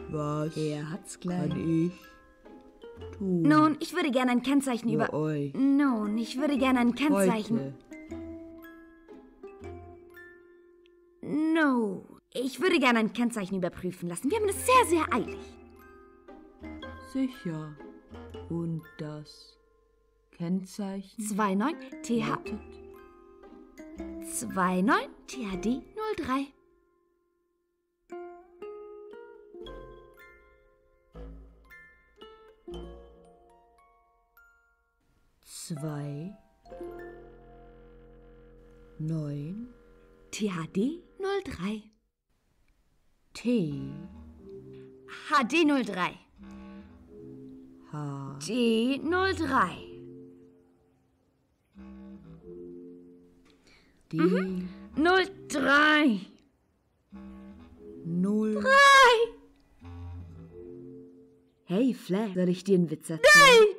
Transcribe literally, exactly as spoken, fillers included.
Was Er hat's gleich. kann ich tun? Nun, ich würde gerne ein Kennzeichen Für über... euch Nun, ich würde gerne ein Kennzeichen... heute. No, ich würde gerne ein Kennzeichen überprüfen lassen. Wir haben es sehr, sehr eilig. Sicher. Und das Kennzeichen zwei neun T H... lautet zwei neun T H D null drei. zwei neun T H D null drei. T H D null drei. H D null drei. D null drei. null. Hey, Flash, soll ich dir einen Witz erzählen?